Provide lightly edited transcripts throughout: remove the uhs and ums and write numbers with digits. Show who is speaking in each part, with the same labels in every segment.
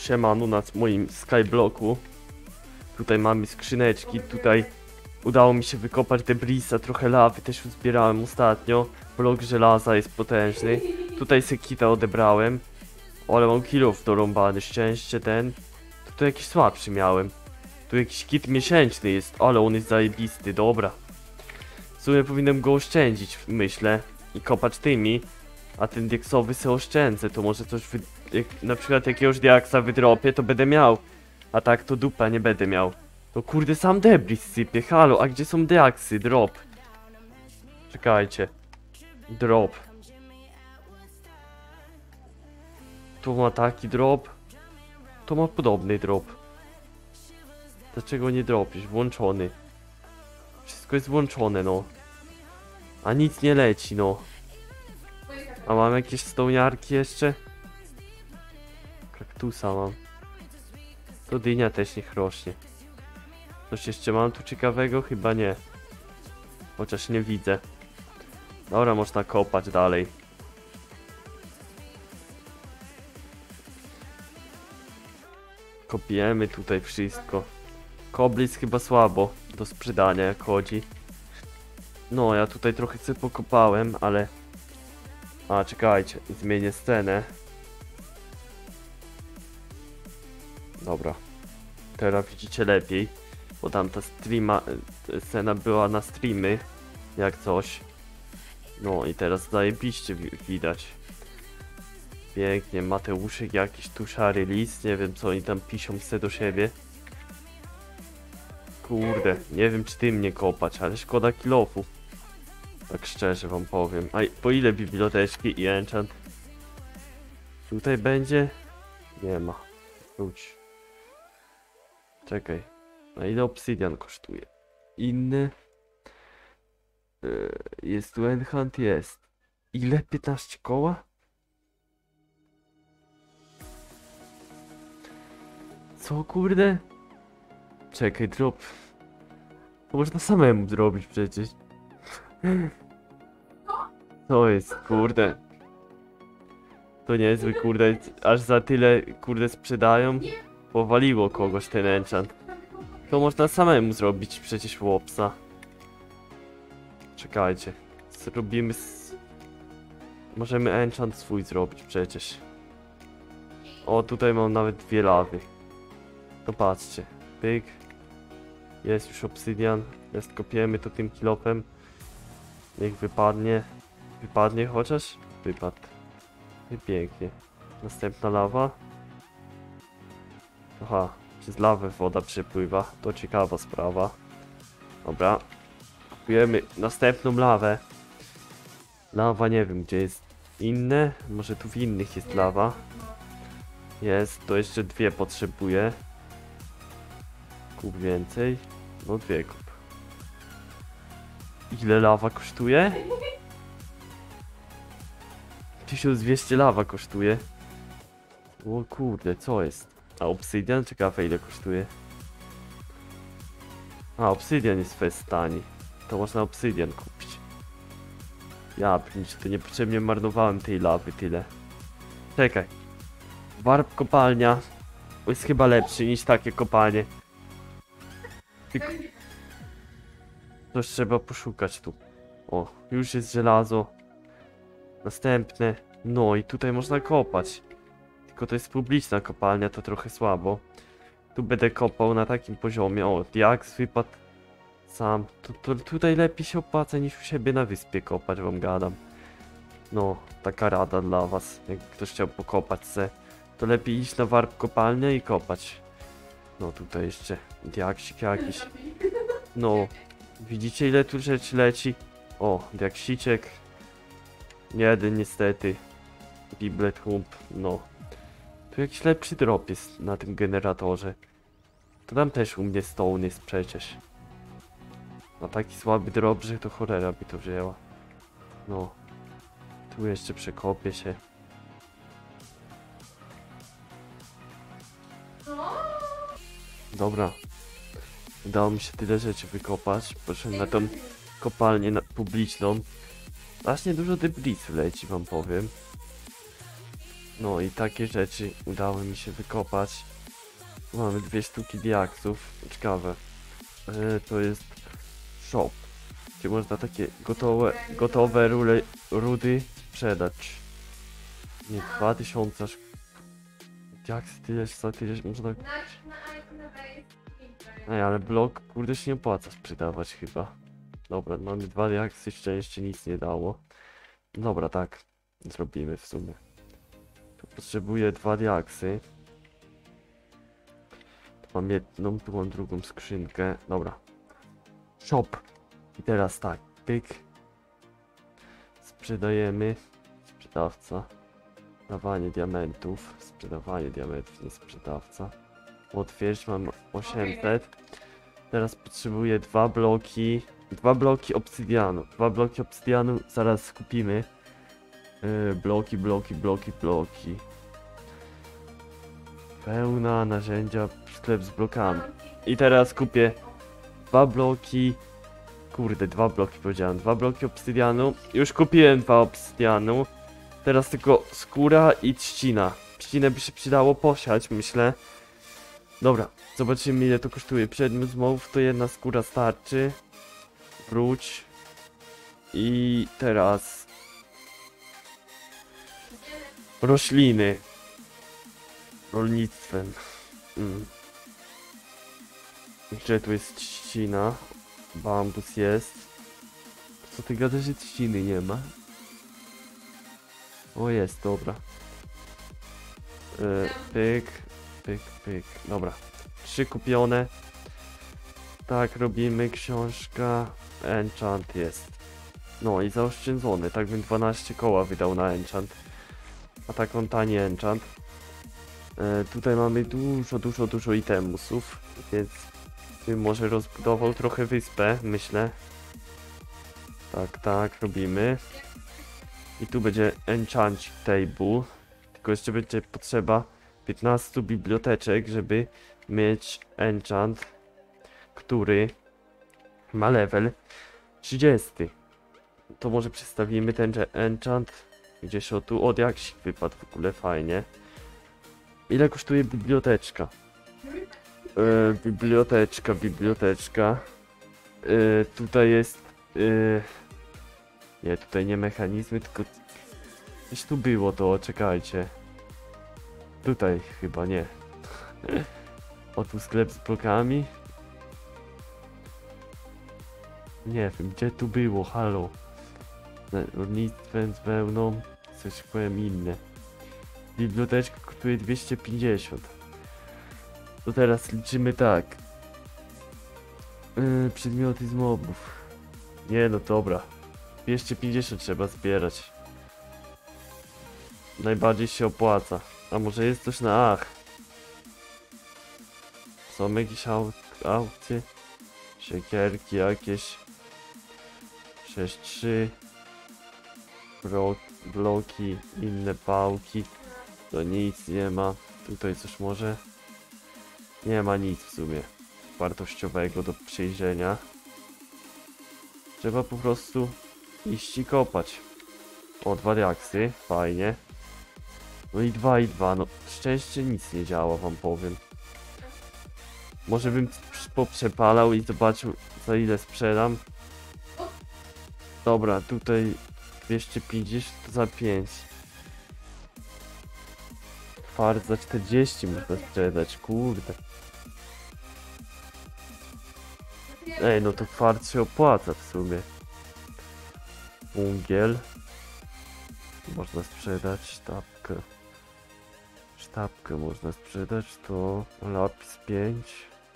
Speaker 1: Siemano na moim skyblocku. Tutaj mamy skrzyneczki, tutaj udało mi się wykopać debrisa, trochę lawy też uzbierałem ostatnio. Blok żelaza jest potężny. Tutaj sekita odebrałem. O, ale mam kilof dorąbany, szczęście ten. Tutaj jakiś słabszy miałem. Tu jakiś kit miesięczny jest, ale on jest zajebisty, dobra. W sumie powinienem go oszczędzić, myślę. I kopać tymi. A ten diaksowy se oszczędzę, to może coś na przykład jakiegoś diaksa wydropię, to będę miał. A tak to dupa nie będę miał. To kurde sam debris sypie, halo, a gdzie są diaksy? Drop. Czekajcie. Drop. Tu ma taki drop. To ma podobny drop. Dlaczego nie dropisz? Włączony. Wszystko jest włączone, no. A nic nie leci, no. A mam jakieś stołniarki jeszcze? Kaktusa mam. To dynia też niech rośnie. Coś jeszcze mam tu ciekawego? Chyba nie. Chociaż nie widzę. Dobra, można kopać dalej. Kopiemy tutaj wszystko. Koblis chyba słabo do sprzedania jak chodzi. No, ja tutaj trochę sobie pokopałem, ale... A, czekajcie, zmienię scenę. Dobra. Teraz widzicie lepiej. Bo tam ta scena była na streamy. Jak coś. No i teraz zajebiście widać. Pięknie, Mateuszek jakiś tu szary list. Nie wiem co oni tam piszą se do siebie. Kurde, nie wiem czy tym nie kopać, ale szkoda kilofu. Tak szczerze wam powiem. A po ile biblioteczki i enchant? Tutaj będzie? Nie ma. Wróć. Czekaj. A ile obsydian kosztuje? Inny? Jest tu enchant? Jest. Ile? 15 koła? Co kurde? Czekaj, drop. To można samemu zrobić przecież. To jest, kurde. To niezły, kurde. Aż za tyle, kurde, sprzedają. Powaliło kogoś ten enchant. To można samemu zrobić przecież łopsa. Czekajcie. Zrobimy Możemy enchant swój zrobić przecież. O, tutaj mam nawet 2 lawy. To patrzcie. Pyk. Jest już obsydian. Jest, kopiemy to tym kilofem. Niech wypadnie. Wypadnie chociaż? Wypadł. I pięknie. Następna lawa. Aha, przez lawę woda przepływa. To ciekawa sprawa. Dobra. Kupujemy następną lawę. Lawa nie wiem gdzie jest inne. Może tu w innych jest lawa. Jest, to jeszcze 2 potrzebuję. Kup więcej. No 2 kup. Ile lawa kosztuje? 1200 lawa kosztuje. O kurde, co jest? A obsydian? Ciekawe ile kosztuje. A, obsydian jest fest tani. To można obsydian kupić. Ja pierniczę, to niepotrzebnie marnowałem tej lawy tyle. Czekaj. Warp kopalnia jest chyba lepszy niż takie kopalnie. Tylko... Coś trzeba poszukać tu. O, już jest żelazo. Następne. No i tutaj można kopać. Tylko to jest publiczna kopalnia, to trochę słabo. Tu będę kopał na takim poziomie. O, diaks wypadł sam. Tutaj lepiej się opłaca niż u siebie na wyspie kopać, wam gadam. No, taka rada dla was. Jak ktoś chciał pokopać se, to lepiej iść na warp kopalnię i kopać. No tutaj jeszcze diaksik jakiś. No, widzicie ile tu rzeczy leci? O, diaksiciek. Jeden niestety. Biblet hump, no. Tu jakiś lepszy drop jest na tym generatorze. To tam też u mnie stone jest przecież. A taki słaby drop, że to cholera by to wzięła. No. Tu jeszcze przekopię się. Dobra. Udało mi się tyle rzeczy wykopać. Poszedłem na tą kopalnię publiczną. Właśnie dużo debrisów leci, wam powiem. No i takie rzeczy udało mi się wykopać. Mamy 2 sztuki diaksów. Ciekawe. To jest shop, gdzie można takie gotowe rudy sprzedać. Nie, 2000 aż. Diaksy tyle, za tyle można... Ej, ale blok, kurde, się nie opłaca sprzedawać chyba. Dobra, mamy 2 diaksy, jeszcze nic nie dało. Dobra, tak zrobimy w sumie. Tu potrzebuję 2 diaksy. Tu mam jedną, tu mam drugą skrzynkę. Dobra. Shop. I teraz tak, pyk. Sprzedajemy. Sprzedawca. Sprzedawanie diamentów. Sprzedawanie diamentów, nie sprzedawca. Otwierć, mam 800. Teraz potrzebuję 2 bloki. 2 bloki obsydianu. 2 bloki obsydianu zaraz kupimy. Bloki. Pełna narzędzia, sklep z blokami. I teraz kupię 2 bloki. Kurde, 2 bloki powiedziałem. 2 bloki obsydianu. Już kupiłem 2 obsydianu. Teraz tylko skóra i trzcina. Trzcinę by się przydało posiać, myślę. Dobra, zobaczymy ile to kosztuje. Przedmiot zmowów to 1 skóra starczy. Wróć. I teraz... rośliny. Rolnictwem. Gdzie tu jest trzcina? Bambus jest. Co ty gadasz, że trzciny nie ma? O, jest, dobra. Pyk. Dobra. 3 kupione. Tak, robimy. Książka. Enchant jest. No i zaoszczędzony. Tak bym 12 koła wydał na enchant. A tak on tani enchant. Tutaj mamy dużo itemusów. Więc bym może rozbudował trochę wyspę, myślę. Tak, robimy. I tu będzie enchant table. Tylko jeszcze będzie potrzeba 15 biblioteczek, żeby mieć enchant, który ma level 30. To może przedstawimy ten enchant gdzieś o tu. Od jakiś wypadł w ogóle, fajnie. Ile kosztuje biblioteczka? Biblioteczka. Tutaj jest... nie, tutaj nie mechanizmy, tylko... Gdzieś tu było to, czekajcie. Tutaj chyba nie. O, tu sklep z blokami. Nie wiem, gdzie tu było, halo. Rolnictwem z wełną, coś powiem inne. Biblioteczka kosztuje 250. To teraz liczymy tak. Przedmioty z mobów. Nie no dobra. 250 trzeba zbierać. Najbardziej się opłaca. A może jest coś na ach? Są jakieś aukcje? Siekierki jakieś. 6-3. Bloki, inne pałki. To nic nie ma. Tutaj coś może? Nie ma nic w sumie wartościowego do przejrzenia. Trzeba po prostu iść i kopać. O, 2 diaksy, fajnie. No i 2, no szczęście nic nie działa, wam powiem. Może bym poprzepalał i zobaczył, za ile sprzedam. Dobra, tutaj 250 za 5. Fart za 40 można sprzedać, kurde. Ej, no to fart się opłaca w sumie. Węgiel. Można sprzedać, sztabkę można sprzedać, to lapis 5.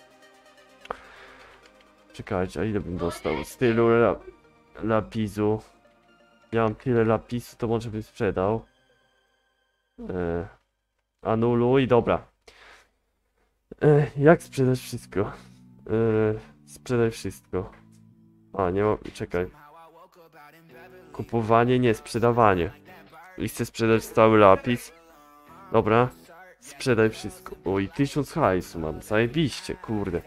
Speaker 1: Czekajcie, a ile bym dostał? Z tylu lapisu. Ja mam tyle lapisu, to może bym sprzedał. Anuluj, dobra. Jak sprzedać wszystko? Sprzedaj wszystko. A, nie mam, czekaj. Kupowanie, nie, sprzedawanie. I chcę sprzedać cały lapis. Dobra. Sprzedaj wszystko. Oj, 1000 hajsu mam, zajebiście, kurde.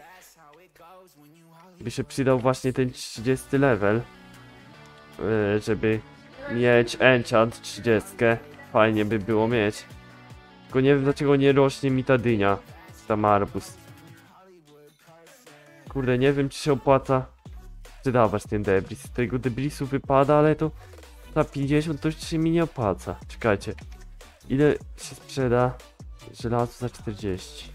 Speaker 1: By się przydał właśnie ten 30 level. Żeby mieć enchant 30. Fajnie by było mieć. Tylko nie wiem dlaczego nie rośnie mi ta dynia. Tam arbuz. Kurde, nie wiem czy się opłaca sprzedawać ten debris. Z tego debrisu wypada, ale to za 50 to już się mi nie opłaca. Czekajcie. Ile się sprzeda żelazo za 40?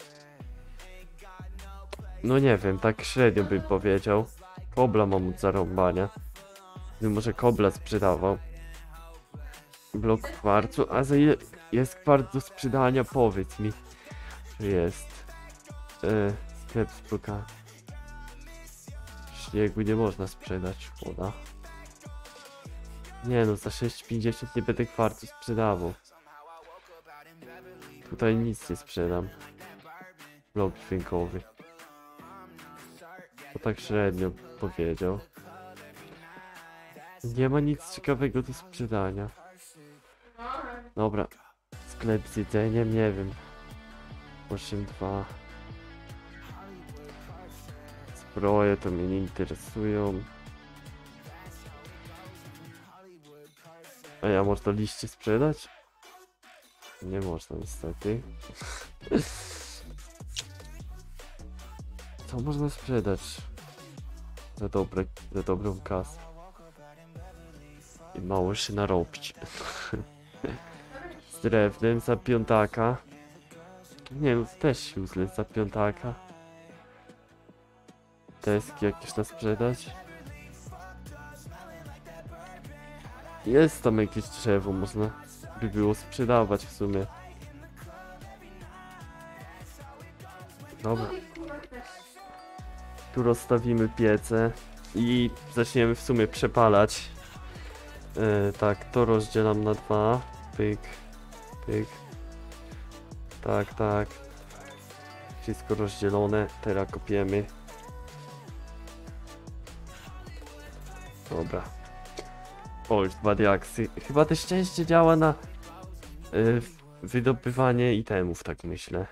Speaker 1: No nie wiem, tak średnio bym powiedział. Kobla mam od zarąbania. Może kobla sprzedawał. Blok kwarcu, a za ile jest kwarc do sprzedania? Powiedz mi. Czy jest sklep z blokami. Śniegu nie można sprzedać, szkoda. Nie no, za 6,50 nie będę kwarcu sprzedawał. Tutaj nic nie sprzedam. Blok dźwiękowy. To tak średnio powiedział. Nie ma nic ciekawego do sprzedania. Dobra. Sklep z jedzeniem, nie wiem. 8,2. Zbroje to mnie nie interesują. A ja można liście sprzedać? Nie można niestety. Co można sprzedać? Za dobrą kasę. I mało się narobić. Z drewnem za piątaka. Nie no, też useless za piątaka. Deski jakieś na sprzedać. Jest tam jakieś drzewo, można by było sprzedawać w sumie. Dobra. Tu rozstawimy piece i zaczniemy w sumie przepalać. Tak, to rozdzielam na 2. Pyk, pyk. Tak, tak. Wszystko rozdzielone. Teraz kopiemy. Dobra. O, już 2 diaksy. Chyba to szczęście działa na wydobywanie itemów, tak myślę.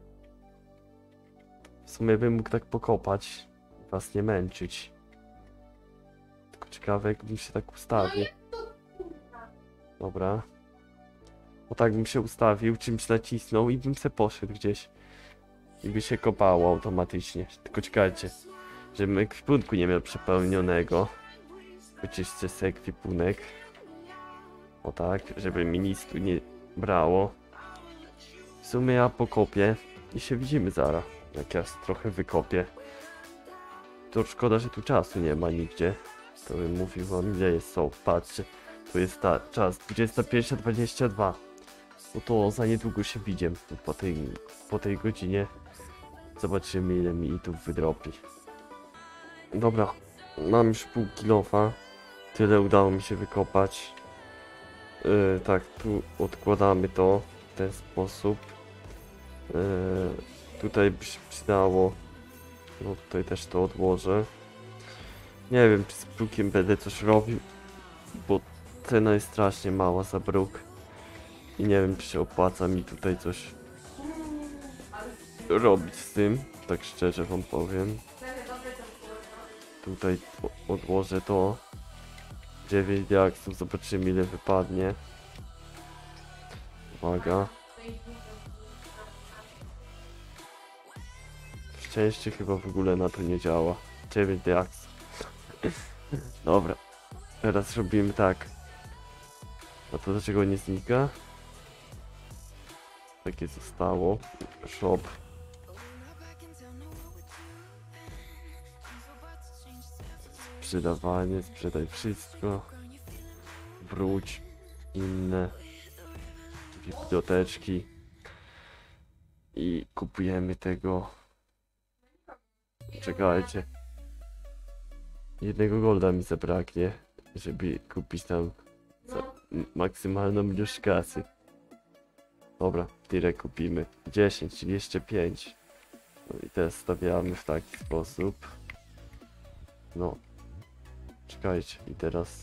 Speaker 1: W sumie bym mógł tak pokopać. Was nie męczyć. Tylko ciekawe jakbym się tak ustawił. Dobra. O tak bym się ustawił, czymś nacisnął i bym se poszedł gdzieś. I by się kopało automatycznie. Tylko czekajcie, żebym ekwipunku nie miał przepełnionego. Wyczyszczę sobie ekwipunek. O tak, żeby mi nic tu nie brało. W sumie ja pokopię i się widzimy zaraz. Jak ja trochę wykopię. To szkoda, że tu czasu nie ma nigdzie. To bym mówił wam ile jest są. Patrzcie, tu jest czas 21:22. No to za niedługo się widzimy po tej godzinie. Zobaczymy ile mi tu wydropi. Dobra, mam już pół kilofa. Tyle udało mi się wykopać. Tak, tu odkładamy to w ten sposób. Tutaj by się przydało. No tutaj też to odłożę. Nie wiem czy z brukiem będę coś robił. Bo cena jest strasznie mała za bruk. I nie wiem czy się opłaca mi tutaj coś robić z tym. Tak szczerze wam powiem. Tutaj odłożę to. 9 diaksów, zobaczymy ile wypadnie. Uwaga. Szczęście chyba w ogóle na to nie działa. 9 diaksów. Dobra. Teraz robimy tak. A to dlaczego nie znika? Takie zostało. Shop. Sprzedawanie, sprzedaj wszystko. Wróć. Inne. Biblioteczki. I kupujemy tego. Czekajcie. Jednego golda mi zabraknie, żeby kupić tam maksymalną ilość kasy. Dobra, tyle kupimy. 10, czyli jeszcze 5. No i teraz stawiamy w taki sposób. No. Czekajcie, i teraz...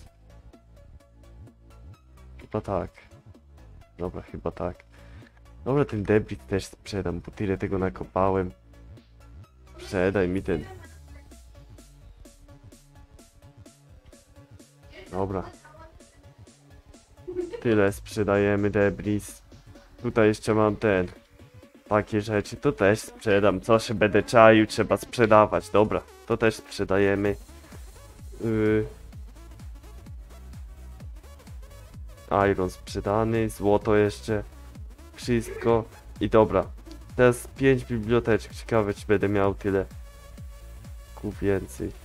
Speaker 1: Chyba tak. Dobra, chyba tak. Dobra, ten debit też sprzedam, bo tyle tego nakopałem. Sprzedaj mi ten... Dobra. Tyle sprzedajemy debris. Tutaj jeszcze mam takie rzeczy, to też sprzedam. Co się będę czaił, trzeba sprzedawać. Dobra, to też sprzedajemy. Iron sprzedany, złoto jeszcze. Wszystko. I dobra. Teraz 5 biblioteczek. Ciekawe, czy będę miał tyle. Więcej.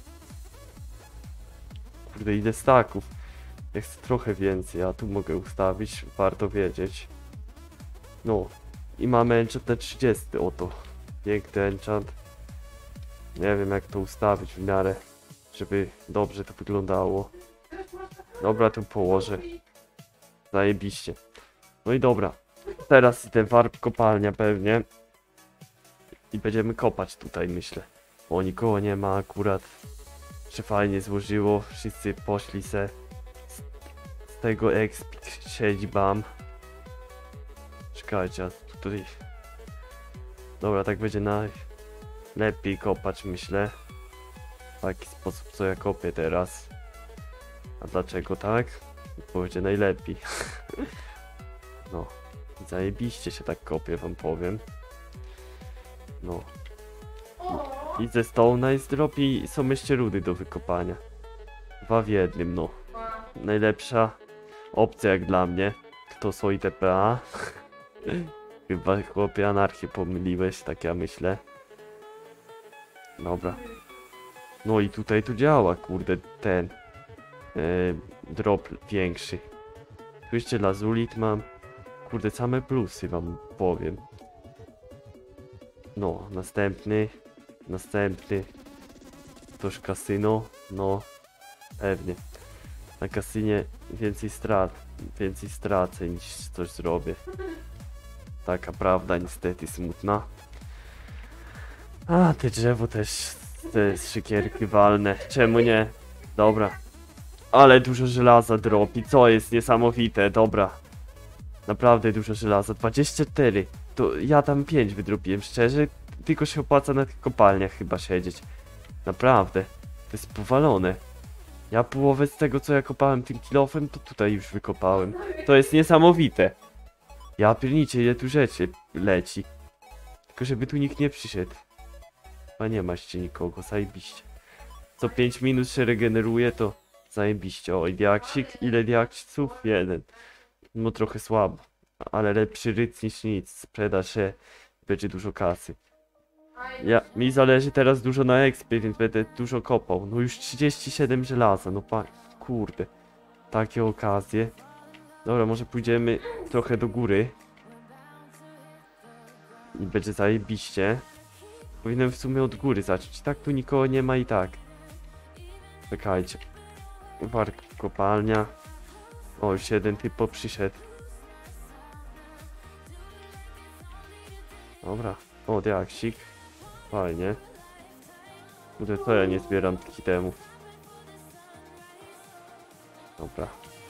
Speaker 1: Kurde, ile staków. Ja chcę trochę więcej, a tu mogę ustawić. Warto wiedzieć. No. I mamy enchant na 30. Oto. Piękny enchant. Nie wiem, jak to ustawić w miarę, żeby dobrze to wyglądało. Dobra, tu położę. Zajebiście. No i dobra. Teraz ten warp kopalnia pewnie. I będziemy kopać tutaj, myślę. Bo nikogo nie ma akurat. Się fajnie złożyło. Wszyscy poszli se. Z tego expit siedzi bam. Czekajcie, a tutaj... Dobra, tak będzie najlepiej kopać, myślę. W taki sposób, co ja kopię teraz. A dlaczego tak? Bo będzie najlepiej. No. Zajebiście się tak kopie, wam powiem. No. I ze Stone'a jest drop i są jeszcze rudy do wykopania. 2 w jednym, no. Najlepsza opcja jak dla mnie. Kto soi TPA? Chyba chłopie anarchię pomyliłeś, tak ja myślę. Dobra. No i tutaj to działa, kurde, ten drop większy. Tu jeszcze lazulit mam. Kurde, same plusy wam powiem. No, następny. Toż kasyno. No, pewnie. Na kasynie więcej stracę niż coś zrobię. Taka prawda niestety smutna. A, te drzewo też, te szykierki walne. Czemu nie? Dobra. Ale dużo żelaza dropi, co jest niesamowite, dobra. Naprawdę dużo żelaza, 24. To ja tam 5 wydropiłem, szczerze. Tylko się opłaca na tych kopalniach chyba siedzieć. Naprawdę. To jest powalone. Ja połowę z tego, co ja kopałem tym kilofem, to tutaj już wykopałem. To jest niesamowite. Ja pierniczę, ile tu rzeczy leci. Tylko żeby tu nikt nie przyszedł. A nie maście nikogo, zajebiście. Co 5 minut się regeneruje, to zajebiście. Oj, diaksik, ile diaksiców? 1. No trochę słabo. Ale lepszy ryc niż nic. Sprzeda się, będzie dużo kasy. Mi zależy teraz dużo na expie, więc będę dużo kopał. No już 37 żelaza, no kurde. Takie okazje. Dobra, może pójdziemy trochę do góry. I będzie zajebiście. Powinienem w sumie od góry zacząć. Tak tu nikogo nie ma i tak. Czekajcie. Warp kopalnia. O, już jeden typo przyszedł. Dobra. O, diaksik. Fajnie. Kurde, to ja nie zbieram tych itemów. Dobra.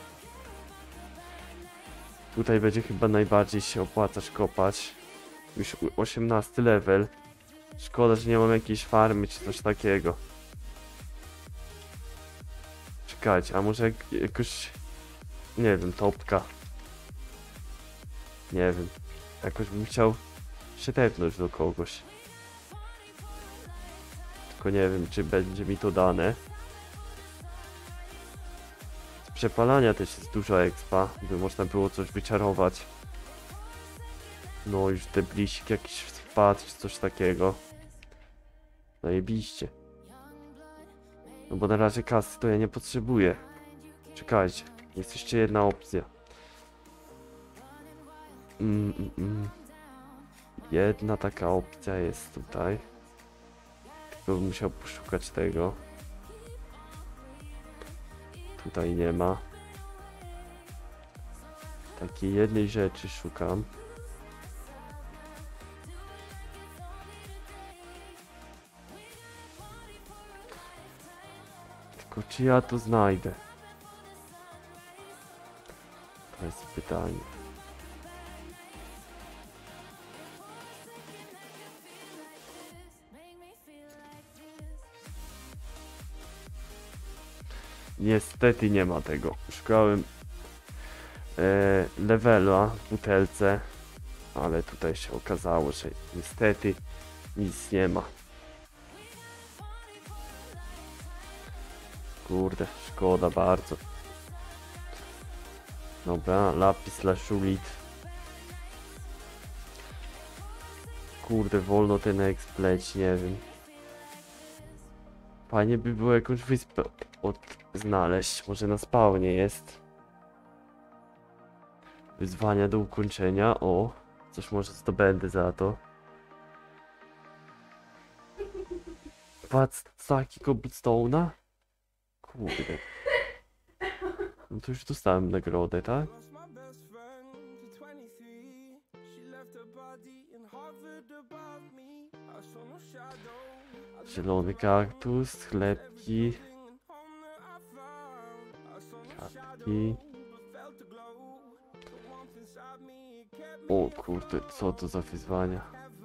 Speaker 1: Tutaj będzie chyba najbardziej się opłacać kopać. Już 18 level. Szkoda, że nie mam jakiejś farmy czy coś takiego. Czekajcie, a może jakoś... Nie wiem, topka. Nie wiem. Jakoś bym chciał się tepnąć do kogoś. Tylko nie wiem, czy będzie mi to dane. Z przepalania też jest dużo expa, by można było coś wyczarować. No już deblisik jakiś wpadł, czy coś takiego. Zajebiście. No bo na razie kasy to ja nie potrzebuję. Czekajcie, jest jeszcze jedna opcja. Jedna taka opcja jest tutaj. Tylko bym musiał poszukać tego. Tutaj nie ma. Takiej jednej rzeczy szukam. Tylko czy ja to znajdę? To jest pytanie. Niestety nie ma tego. Szukałem levela w butelce, ale tutaj się okazało, że niestety nic nie ma. Kurde, szkoda bardzo. Dobra, lapis lazuli. Kurde, wolno ten exp leci, nie wiem. Fajnie by było jakąś wyspę znaleźć. Może na spawnie jest. Wyzwania do ukończenia. O, coś może zdobędę za to. Staki cobblestone'a? Kurde. No to już dostałem nagrodę, tak? Zielony kaktus, chlebki. Kartki. O kurde, co to za wyzwania?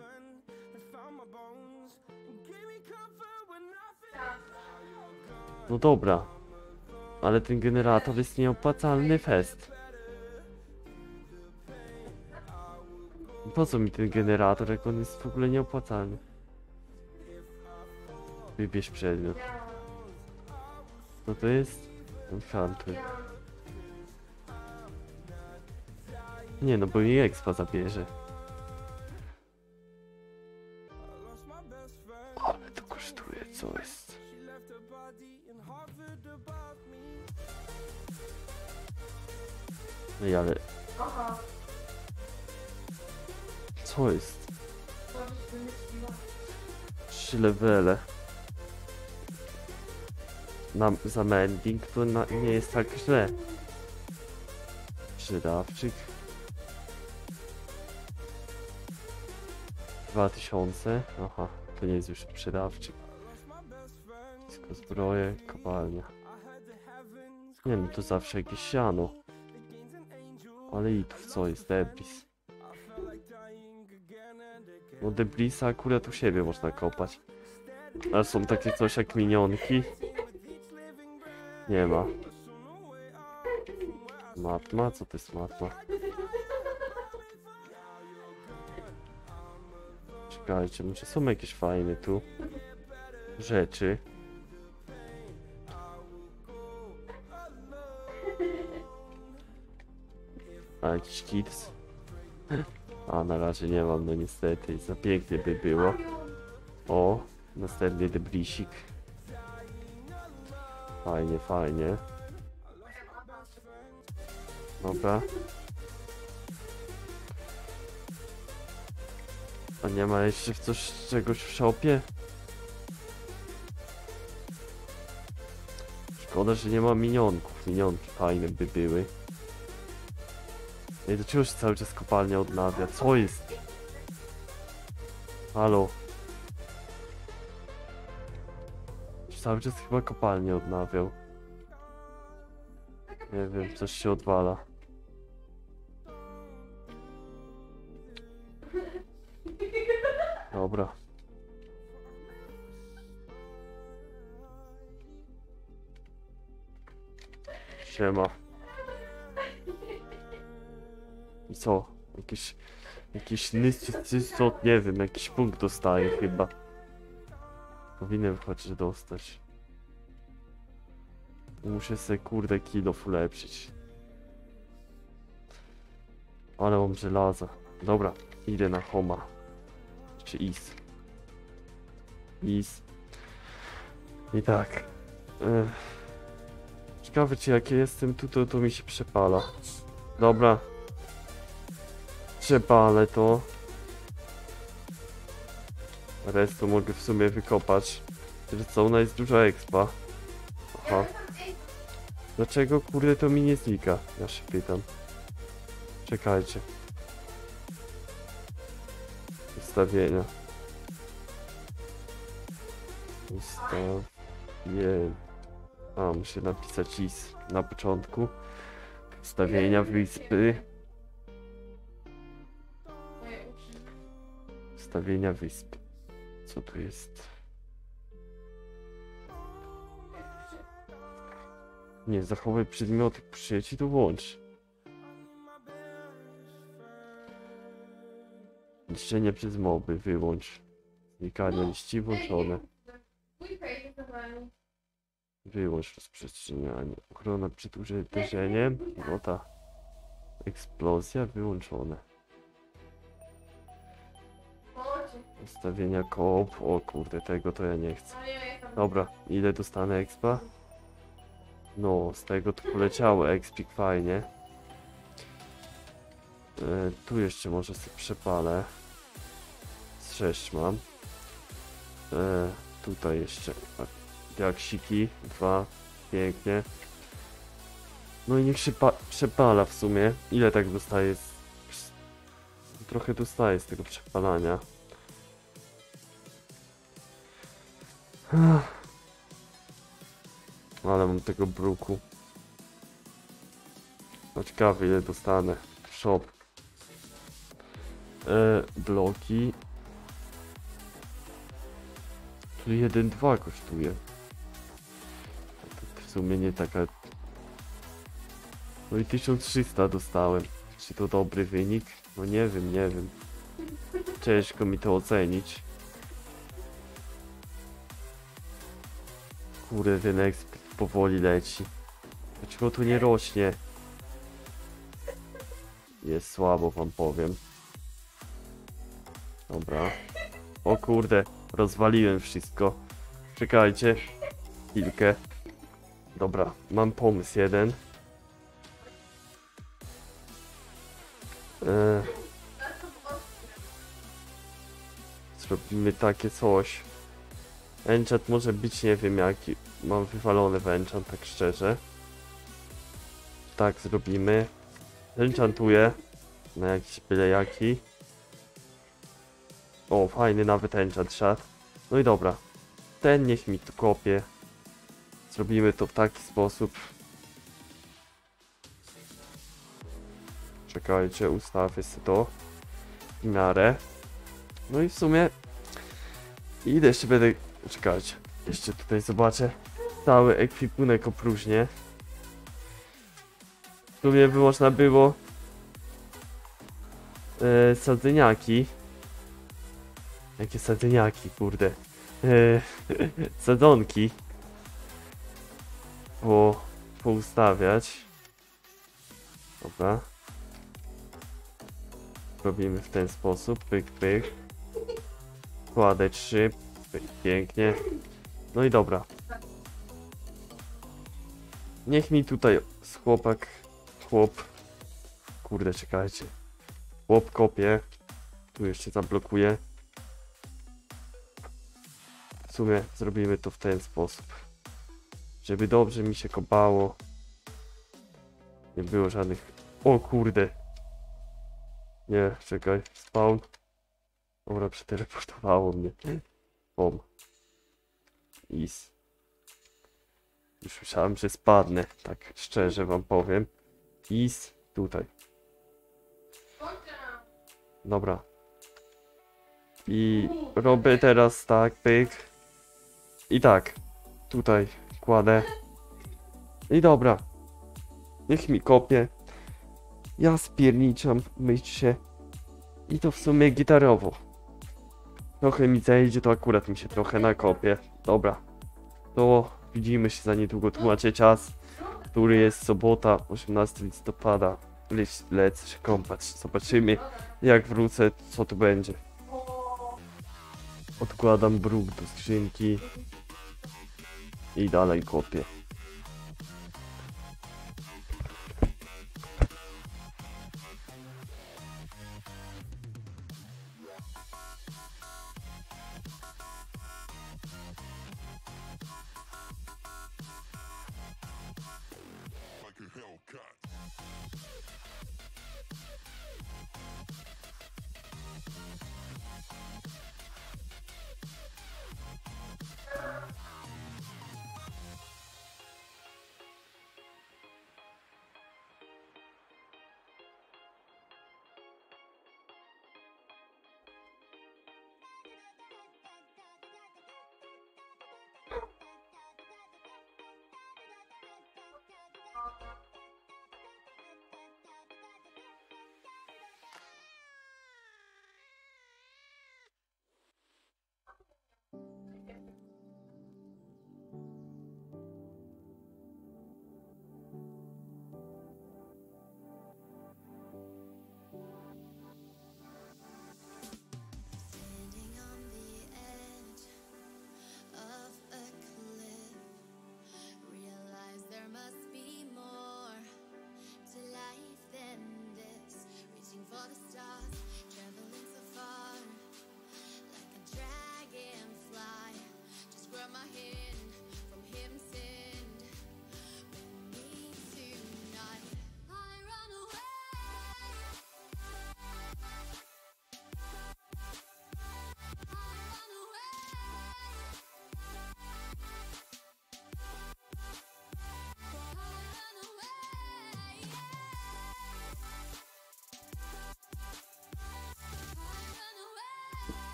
Speaker 1: No dobra. Ale ten generator jest nieopłacalny fest. Po co mi ten generator, jak on jest w ogóle nieopłacalny? Wybierz przedmiot. Co to jest? Enchantuj. Nie no, bo mi expa zabierze. Ale to kosztuje, co jest? No ale... Co jest? 3 levele. Za mending to nie jest tak źle. Przydawczyk. 2000. Aha, to nie jest już przydawczyk. Wszystko zbroje, kopalnia. Nie no, to zawsze jakieś siano. Ale i tu co jest? Debris. No debrisa akurat u siebie można kopać. Ale są takie coś jak minionki. Nie ma. Matma? Co to jest matma? Czekajcie, może są jakieś fajne tu rzeczy. A jakiś kids? A na razie nie mam, no niestety. Za pięknie by było. O, następny debrisik. Fajnie, fajnie. Dobra. A nie ma jeszcze czegoś w shopie? Szkoda, że nie ma minionków. Minionki fajne by były. Ej, do czego się cały czas kopalnia odnawia? Co jest? Halo? Cały czas chyba kopalnię odnawiał. Nie wiem, coś się odwala. Dobra. Siema. I co? Jakiś nystot, nie wiem, jakiś punkt dostaje chyba. Powinienem chociaż dostać. Muszę sobie kurde kilo ulepszyć. Ale mam żelaza. Dobra, idę na Homa. Czy Is. Is. I tak. Ciekawe czy jak jestem tu, to mi się przepala. Dobra. Przepalę to. Resztę mogę w sumie wykopać. Że co, ona jest duża expa. Aha. Dlaczego kurde to mi nie znika? Ja się pytam. Czekajcie. Ustawienia. Ustawienia. A, muszę napisać is na początku. Ustawienia wyspy. Ustawienia wyspy. Co tu jest? Nie, zachowaj przedmioty, przyjęci to włącz. Niszczenie przez moby, wyłącz. Znikanie liści włączone. Wyłącz rozprzestrzenianie. Ochrona przed uderzeniem. No ta. Eksplozja wyłączone. Ustawienia koop. O kurde, tego to ja nie chcę. Dobra, ile dostanę expa? No, z tego to poleciało expik fajnie. Tu jeszcze może sobie przepalę. Z 6 mam. Tutaj jeszcze diaksiki, 2, pięknie. No i niech się przepala w sumie. Ile tak dostaję? Trochę dostaję z tego przepalania. Ale mam tego bruku. No ciekawe ile dostanę. Shop. Bloki. Czyli 1,2 kosztuje. To w sumie nie taka... No i 1300 dostałem. Czy to dobry wynik? No nie wiem, nie wiem. Ciężko mi to ocenić. Kurde, ten exp powoli leci. Dlaczego tu nie rośnie? Jest słabo, wam powiem. Dobra. O kurde, rozwaliłem wszystko. Czekajcie. Chwilkę. Dobra, mam pomysł jeden. Zrobimy takie coś. Enchant może być, nie wiem jaki. Mam wywalone w enchant, tak szczerze. Tak zrobimy. Enchantuję. Na jakiś byle jaki. O, fajny nawet enchant szat. No i dobra. Ten niech mi tu kopie. Zrobimy to w taki sposób. Czekajcie, ustawię sobie to w miarę. No i w sumie idę jeszcze będę... Czekajcie, jeszcze tutaj zobaczę cały ekwipunek opróżnię. W sumie by można było sadzeniaki. Jakie sadzeniaki, kurde. Sadzonki poustawiać. Dobra. Robimy w ten sposób. Pyk, pyk. Kładę 3. Pyk, pięknie. No i dobra. Niech mi tutaj chłop. Kurde, czekajcie. Chłop kopie. Tu jeszcze zablokuję. W sumie zrobimy to w ten sposób. Żeby dobrze mi się kopało. Nie było żadnych... O kurde. Nie, czekaj. Spawn. Dobra, przeteleportowało mnie. Bom. Is. Już myślałem, że spadnę. Tak szczerze wam powiem. Is. Tutaj. Dobra. I robię teraz tak, pyk. I tak. Tutaj kładę. I dobra. Niech mi kopie. Ja spierniczam, myśl się. I to w sumie gitarowo. Trochę mi zejdzie, to akurat mi się trochę nakopie. Dobra. To widzimy się za niedługo. Tu macie czas, który jest sobota, 18 listopada. Lecę się kąpać. Zobaczymy, jak wrócę, co tu będzie. Odkładam bruk do skrzynki. I dalej kopię.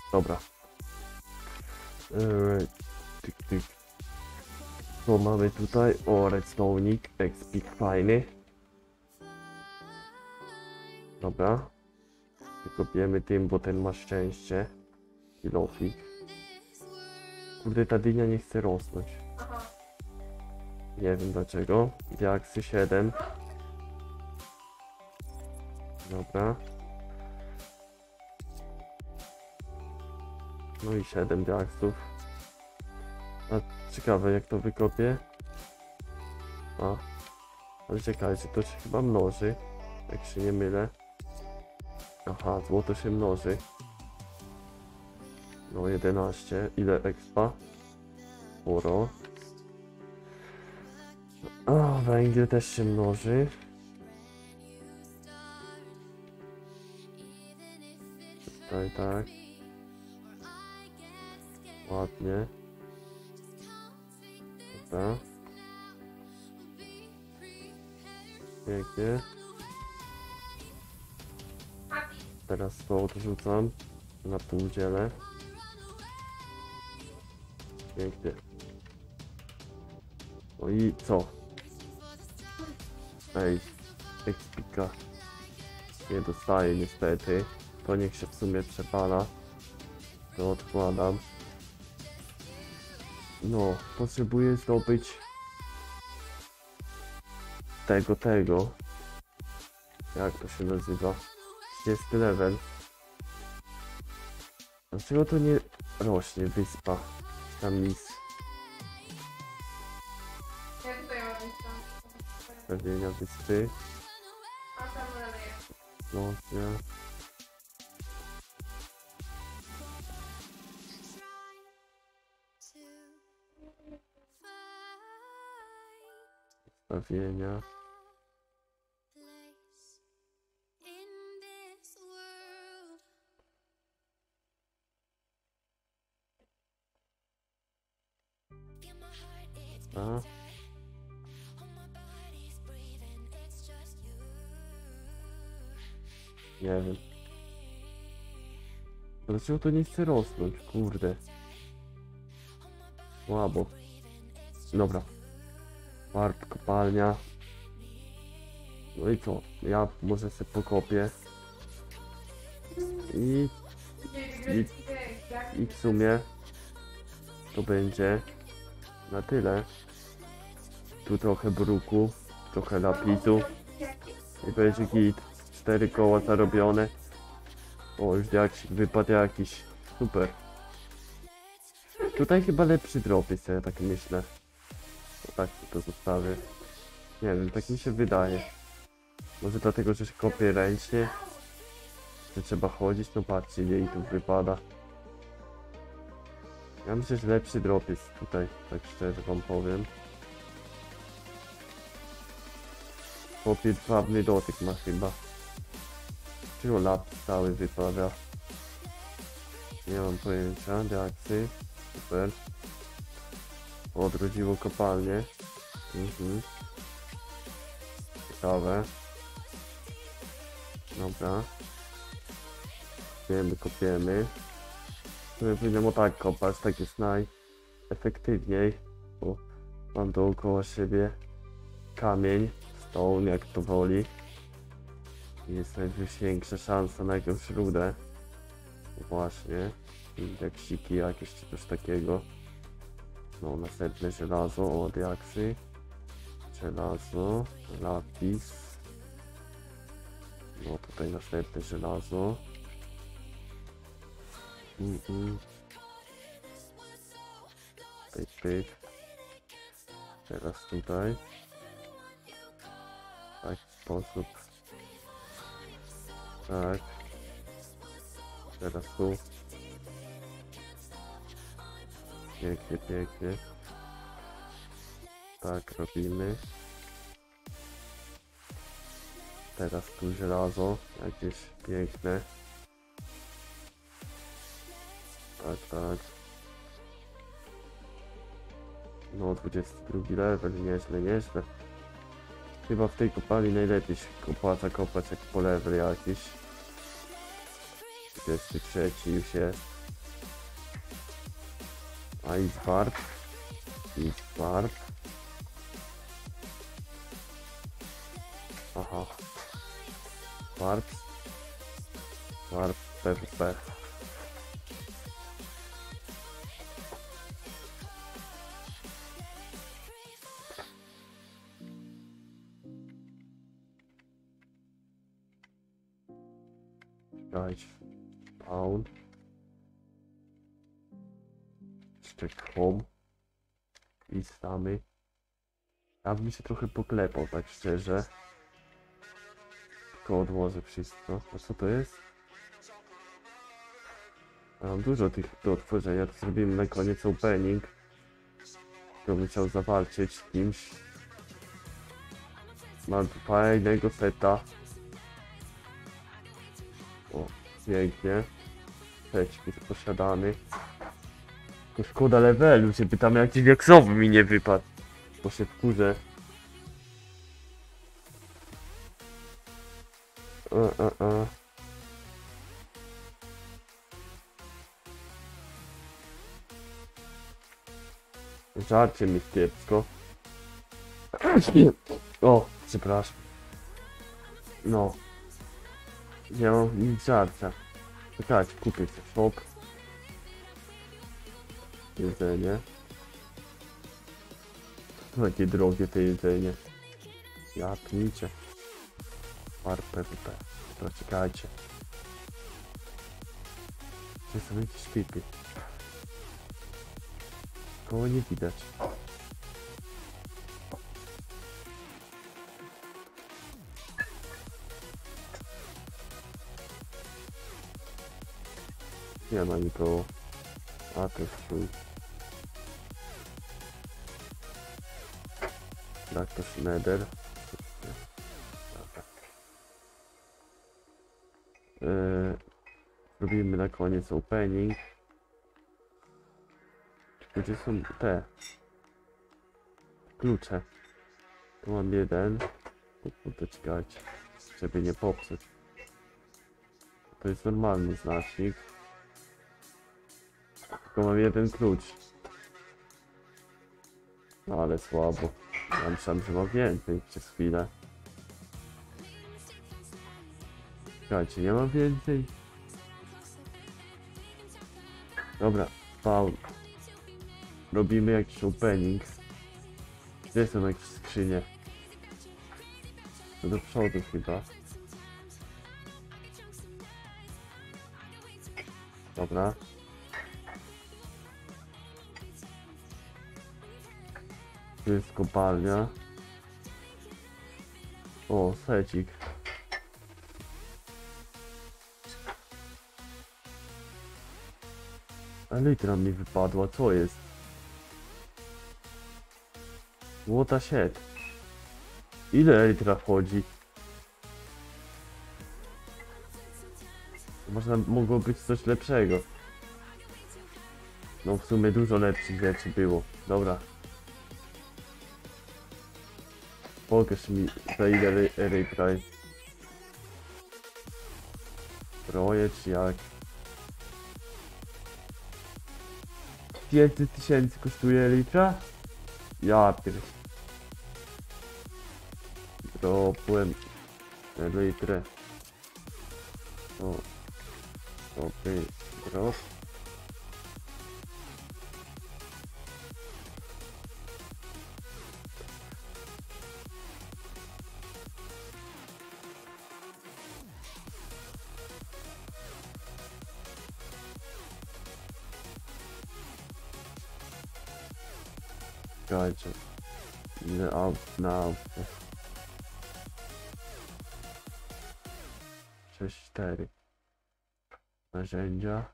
Speaker 1: Dobra. Tyk, tyk. Co mamy tutaj? O, redstone'ik, expik fajny. Dobra. Wykopiemy tym, bo ten ma szczęście. Kilofik. Kurde, ta dynia nie chce rosnąć.
Speaker 2: Aha.
Speaker 1: Nie wiem dlaczego. Diaksy 7. Dobra. No i 7 diaksów. A ciekawe jak to wykopię. A. Ale czekajcie, to się chyba mnoży. Jak się nie mylę. Aha, złoto się mnoży. No 11. Ile expa? Sporo. A, węgiel też się mnoży. Tutaj tak. Ładnie. Dobra. Pięknie. Teraz to odrzucam. Na pół dzielę. Pięknie. No i co? Ej, ekspika. Nie dostaję niestety. To niech się w sumie przepala. To odkładam. No, potrzebuję zdobyć tego. Jak to się nazywa? 30 level. Dlaczego to nie rośnie wyspa? Tam nic.
Speaker 2: Ja tutaj mam miejsce.
Speaker 1: Pewnienia wyspy.
Speaker 2: A tam dalej jest.
Speaker 1: Rosja. Ustawienia. A. Nie wiem. Dlaczego to nie chce rosnąć? Kurde. Słabo. Dobra. Warp, kopalnia. No i co? Ja może sobie pokopię. I w sumie to będzie na tyle. Tu trochę bruku, trochę lapisu i będzie git. 4 koła zarobione. O, już jakiś wypadł jakiś. Super. Tutaj chyba lepszy drop jest, ja tak myślę. O, tak to zostawię. Nie wiem, tak mi się wydaje. Może dlatego, że się kopie ręcznie. Że trzeba chodzić, no patrzcie, jej tu wypada. Ja myślę, że lepszy drop jest tutaj, tak szczerze wam powiem. Chłopie dwabny dotyk ma chyba. Czego lap cały wypada? Nie mam pojęcia, diaksy. Super. Odrodziło kopalnię. Ciekawe. Dobra. Kopiemy. Powinienem tak kopać, tak jest najefektywniej, bo mam dookoła siebie kamień, stone, jak to woli. I jest największa szansa na jakąś rudę. Właśnie. Diaksiki jakieś czy coś takiego. No, następne żelazo, o diaksy. Żelazo, lapis. No, tutaj następne żelazo. Pyk, pyk. Teraz tutaj. W taki sposób. Tak. Teraz tu. Pięknie, pięknie. Tak robimy. Teraz tu żelazo. Jakieś piękne. Tak, tak. No, 22 level, nieźle, nieźle. Chyba w tej kopalni najlepiej się opłaca kopać jak po level jakiś. 23 już jest. Ice Barb. Ice Barb. Aha. Barb. Barb PvP. Guys. Down. Jeszcze home. I stamy. Ja bym się trochę poklepał, tak szczerze. Tylko odłożę wszystko. A co to jest? Mam dużo tych do otworzenia. To zrobimy na koniec opening. Kto by chciał zawalczyć z kimś. Mam tu fajnego seta. O, pięknie. Secik jest posiadany. Tylko szkoda levelu, żeby tam jakiś diaksowy mi nie wypadł. Bo się wkurzę. A. Żarcie mi kiepsko. O, przepraszam. No. Nie mam nic żarcia. Czekajcie, kupię sobie shop. Jedzenie. Takie drogie te jedzenie. Ja pijcie. Par PvP. Dobra, czekajcie. Gdzie są jakieś klipy? Koło nie widać. Nie ma nikogo. A to jest chuj. Tak, to jest nether. Robimy na koniec opening. Gdzie są te klucze? Tu mam jeden. To czekajcie, żeby nie popsuć. To jest normalny znacznik. Tylko mam jeden klucz. No ale słabo. Ja myślałem, że mam więcej przez chwilę. Czekajcie, nie mam więcej. Dobra, spawn. Robimy jakiś opening. Gdzie są jakieś skrzynie? To do przodu chyba. Dobra. Tu jest kopalnia. O, secik. Elytra mi wypadła, co jest? What shit. Ile elytra wchodzi? Mogło być coś lepszego. No w sumie dużo lepszych rzeczy było. Dobra. Pokaż mi za ile elytra jest. Troje czy jak? 500 000 kosztuje elytra? Ja pierdolę. Dropłem elytrę. O, dobry drop. Czekajcie. Ile aut na auto? 6-4. Narzędzia.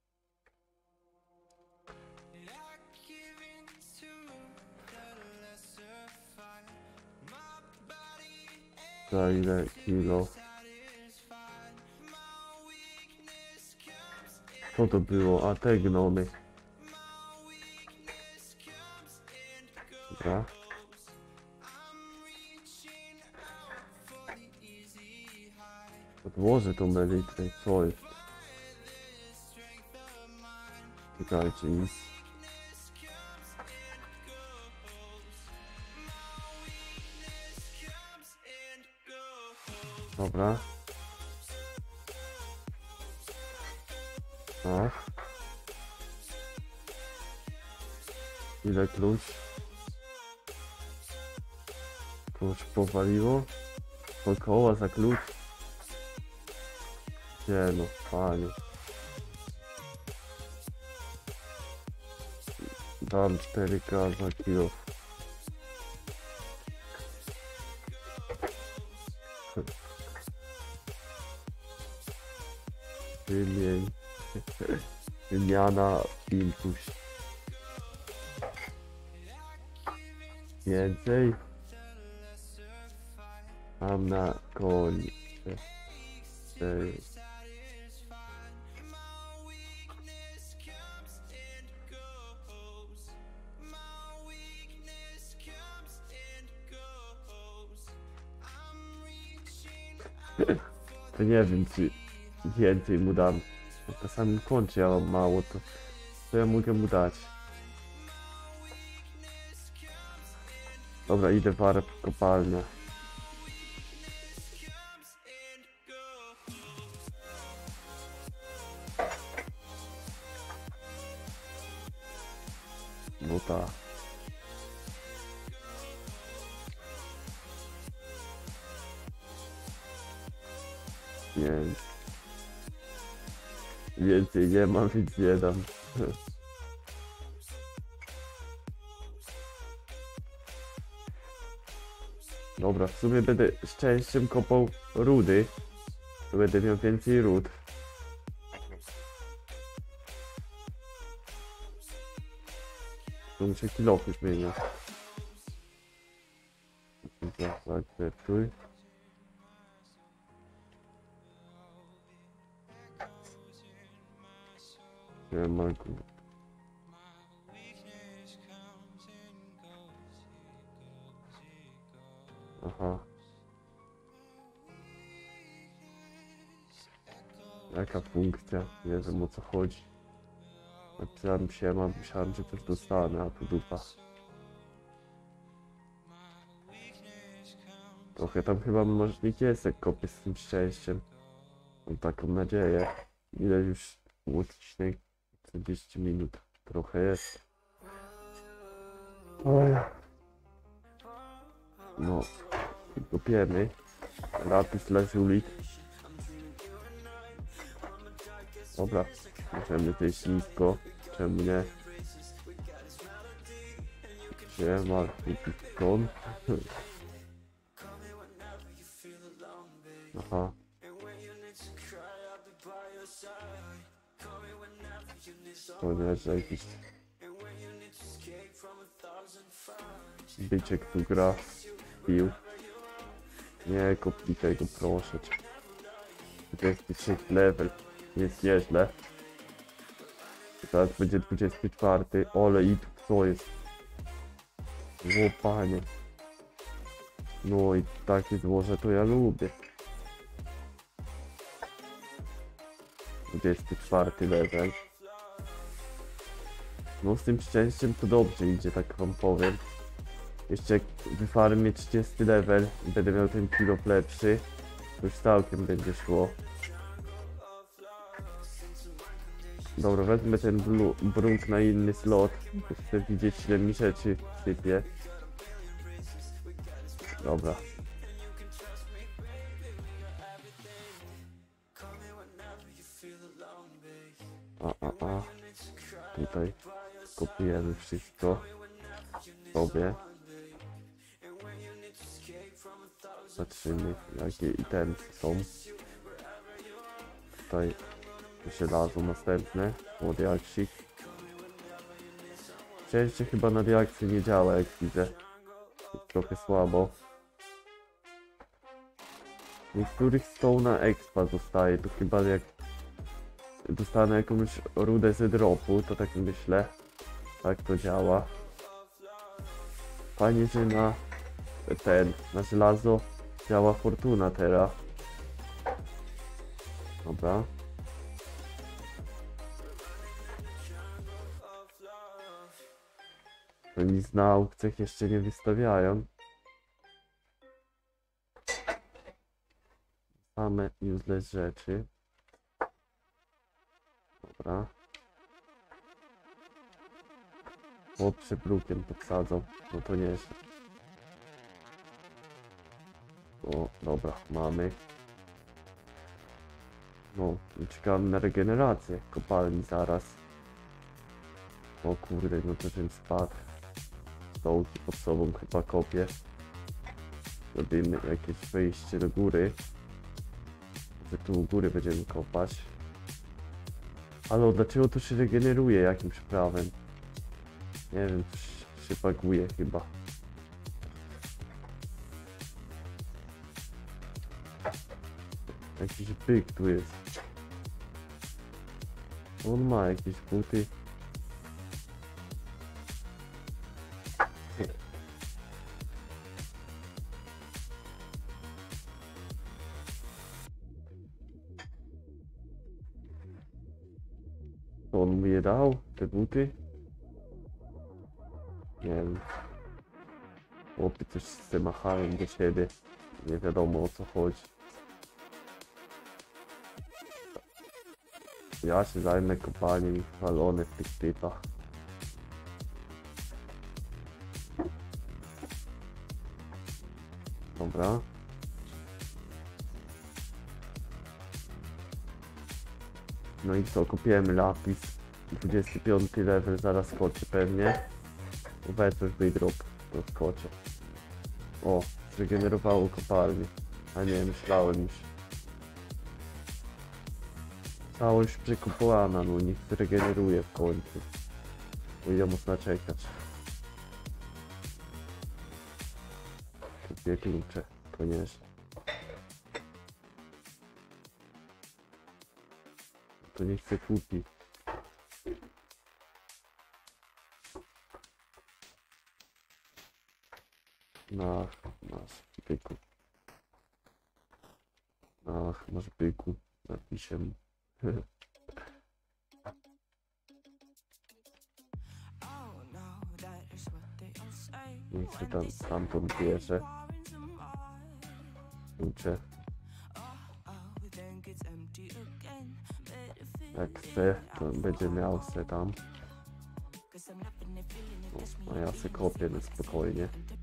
Speaker 1: Za ile kilo? Co to było? A te gnomy. Dobra. Odłożę tą elytrę, co jest? Czekajcie, nic. Dobra. O. Ile klucz? Klucz powaliło? Po koła za klucz? Nie no, panie. Dam 4K za kilo. Wymień. Wymiana impuls. Więcej? Mam na koniec. To nie wiem, czy więcej mu dam. Na samym koncie ja mam mało, to ja mogę mu dać. Dobra, idę warp kopalnia. No tak. Nie. Więcej nie mam, więc nie dam. Dobra, w sumie będę szczęściem kopał rudy. To będę miał więcej ród. To muszę kilofy zmieniać. Zaakceptuj. Nie ma go. Aha. Jaka funkcja? Nie wiem, o co chodzi. Napisałem się, myślałem, że coś dostanę, a tu dupa. Trochę tam chyba możliwy jest, jak kopię z tym szczęściem. Mam taką nadzieję. Ile już odcinek? 40 minut. Trochę jest. Oj. No. Kopiemy. Lapis lazuli. Dobra. Możemy zejść nisko. Czemu nie? Siema, kon. Aha. To nie jest jakiś byczek tu gra. Pił. Nie kopnij tego, proszę cię. 23 level. Jest nieźle. Teraz będzie 24. Ole i tu co jest? O panie. No i takie złoże to ja lubię. 24 level. No z tym szczęściem to dobrze idzie, tak wam powiem. Jeszcze jak wyfarmię 30 level i będę miał ten kilo lepszy, to już całkiem będzie szło. Dobra, wezmę ten bruk na inny slot. Chcę widzieć, ile mi rzeczy sypie. Dobra. A. Tutaj kopiujemy wszystko sobie. Patrzymy, jakie itemy są. Tutaj żelazo następne, diaksik. Szczęście chyba na diaksy nie działa, jak widzę. Jest trochę słabo. Niektórych stone'a expa zostaje, to chyba jak dostanę jakąś rudę z dropu, to tak myślę. Tak to działa. Fajnie, że na żelazo działa fortuna teraz. Dobra. To nic na aukcjach jeszcze nie wystawiają. same useless rzeczy. Dobra. O, przybrukiem podsadzą. No to nie jest. O, dobra, mamy. No, i czekam na regenerację kopalni zaraz. O kurde, no to ten spadł. Stołki pod sobą chyba kopię. Robimy jakieś wejście do góry. Że tu u góry będziemy kopać. Ale dlaczego to się regeneruje jakimś prawem? Nie wiem, coś się baguje chyba. Jakiś byk tu jest. On ma jakieś buty. To on mu je dał? Te buty? Nie wiem. Chłopy coś się machają do siebie. Nie wiadomo o co chodzi. Ja się zajmę kopaniem i walone w tych typach. Dobra. No i co, kupiłem lapis. 25 level zaraz skoczy pewnie. Wezmę wydrop, to skoczę. O, zregenerowało kopalnię. A nie, myślałem już. Całość przekupowana, no niech się regeneruje w końcu. Bo ile można czekać. Kupię klucze, koniecznie. To niech się kupi. Masz byku. Ach, masz byku. Napiszę mu. Niech się tam stamtąd bierze. Klucze. Jak chce, to będzie miał se tam. No, a ja se kopię na spokojnie.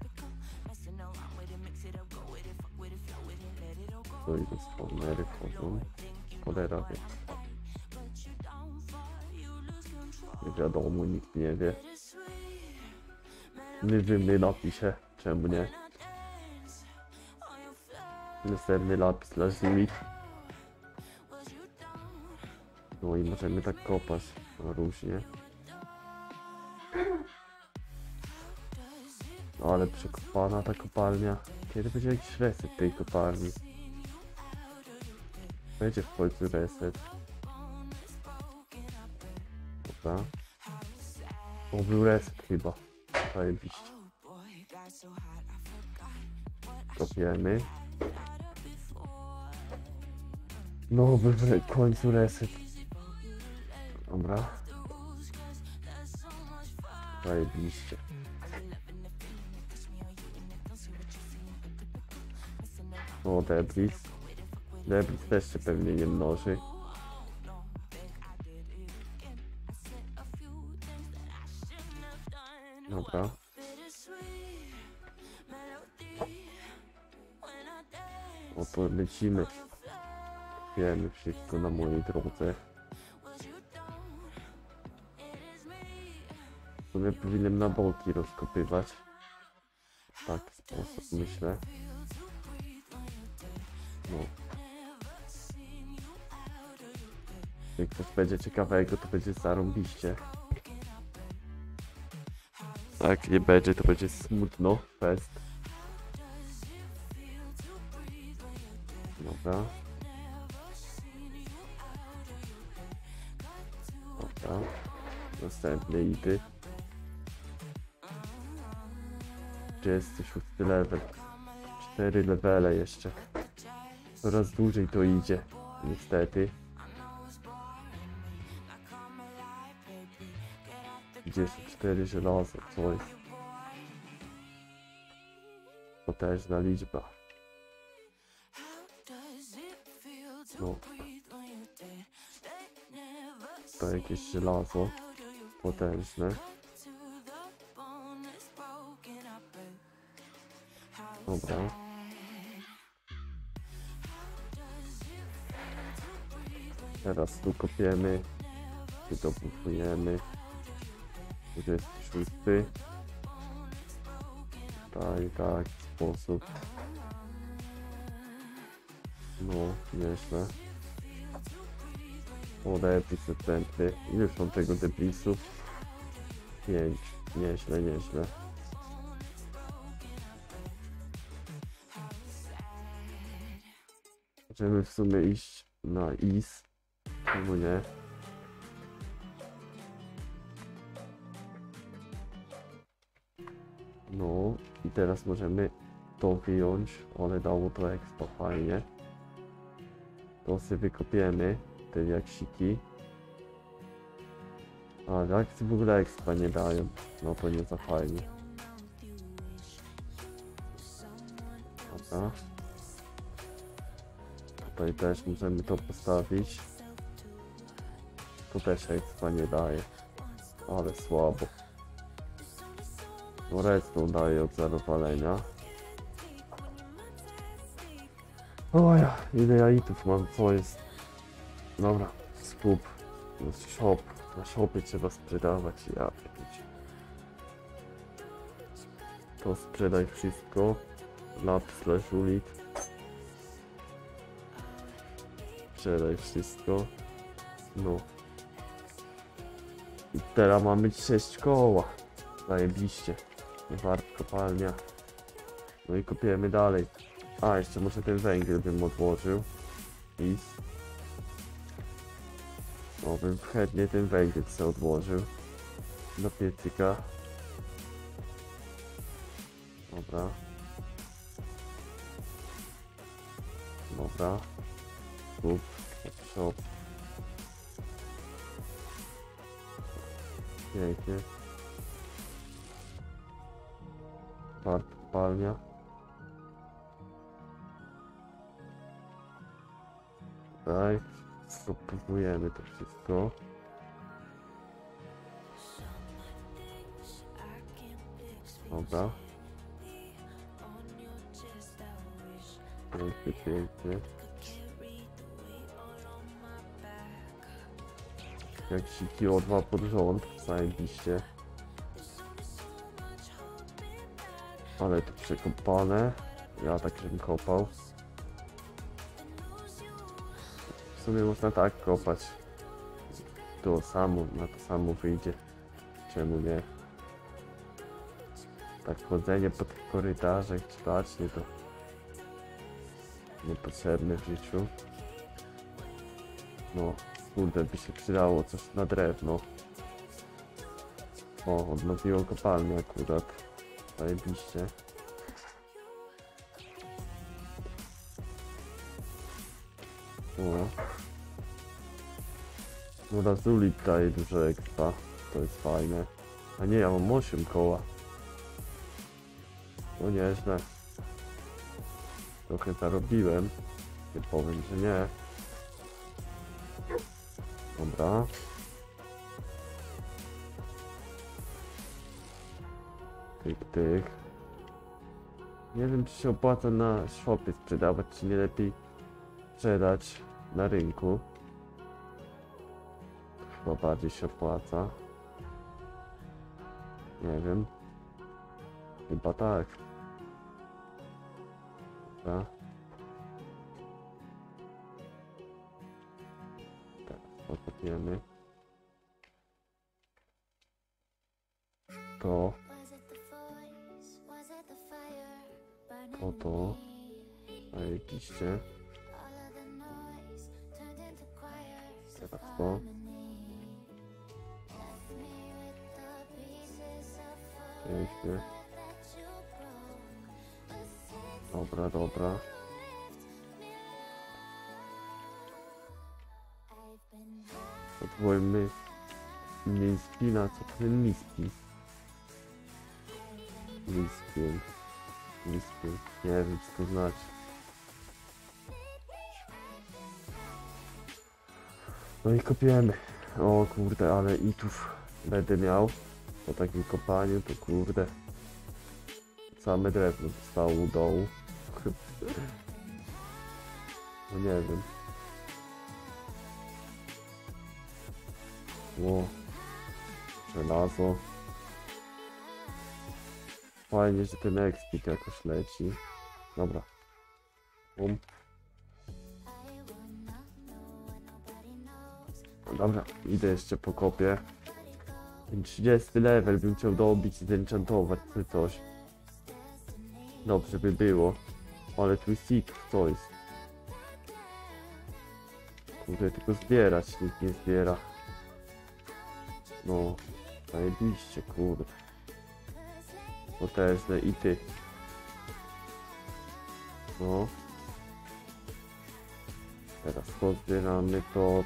Speaker 1: To i do spawnery wchodzą. Cholera wie. Nie wiadomo, nikt nie wie. My napiszę, czemu nie? Następny lapis dla Zimi. No i możemy tak kopać różnie. No ale przekopana ta kopalnia. Kiedy będzie jakiś reset tej kopalni? Będzie w końcu reset. Dobra. O, był reset chyba. Zajebiście. Kopiemy. No, był w końcu reset. Dobra. Zajebiście. O, Debris. Debris też się pewnie nie mnoży. Dobra. O, to lecimy. Wiemy wszystko na mojej drodze. W sumie powinienem na boki rozkopywać. W taki sposób myślę. No. Jak coś będzie ciekawego, to będzie zarąbiście. A jak nie będzie, to będzie smutno. Fest. Dobra. Dobra. Następny idy. 36 level. 4 levele jeszcze. Coraz dłużej to idzie. Niestety. 34 żelazo, co jest? Potężna liczba. jakieś żelazo potężne. Dobra. Teraz tu kopiemy, tu dobudujemy. 26. Tak, w sposób. No, nieźle. O, depris tępy. Już mam tego deprisu. 5. Nieźle, nieźle. Możemy w sumie iść na is. Czemu nie? No i teraz możemy to wyjąć, ale dało to expo fajnie. To sobie wykopiemy te jaksiki. A jaksy w ogóle expa nie dają, no to nie za fajnie. Dobra. Tutaj też możemy to postawić. To też expa nie daje, ale słabo. No redstone daje od zapalenia. Oja, ile jaitów mam, co jest? Dobra, skup. Shop. Na shopy trzeba sprzedawać, ja pierdzielę. To sprzedaj wszystko. Lap/ulit. Sprzedaj wszystko. No. I teraz mamy 6 koła. Zajebiście. Warp kopalnia. No i kopiemy dalej. A, jeszcze może ten węgiel bym odłożył. I no bym chętnie ten węgiel sobie odłożył. Do piecyka. Dobra. Dobra. Kup. Shop. Pięknie. Warp kopalnia. Tutaj spróbujemy to wszystko. Dobra. Pięknie, pięknie. Jak siki o 2 pod rząd, zajebiście. Ale tu przekopane. Ja tak żebym kopał. W sumie można tak kopać. To samo, na to samo wyjdzie. Czemu nie? Tak chodzenie po tych korytarzach czy bacznie to niepotrzebne w życiu. No, kurde, by się przydało coś na drewno. O, odnowiło kopalnię akurat. Zajebiście. O. No Razulit daje dużo expa. To jest fajne. A nie, ja mam 8 koła. No nieźle. Trochę zarobiłem. Nie powiem, że nie. Dobra. Tych. Nie wiem, czy się opłaca na shopie sprzedawać, czy nie lepiej sprzedać na rynku. Chyba bardziej się opłaca. Nie wiem. Chyba tak. Dobra. Tak, pokopiemy. To. To. Zajebiście. Teraz to. Pięknie. Dobra, dobra. Odwołujmy mniej spina, co ten niski. Niskie. Nie wiem, co to znaczy. No i kopiemy. O kurde, ale itów będę miał po takim kopaniu, to kurde. Same drewno zostało u dołu. No nie wiem. Ło. Żelazo. Fajnie, że ten ekspik jakoś leci. Dobra. Dobra, idę jeszcze po kopie. Ten 30 level bym chciał dobić i zenchantować czy coś. Dobrze by było. Ale tu jest co jest? Kurde, tylko zbierać, nikt nie zbiera. No, zajebiście, kurde. Potężne i ty. No. Teraz pozbieramy to.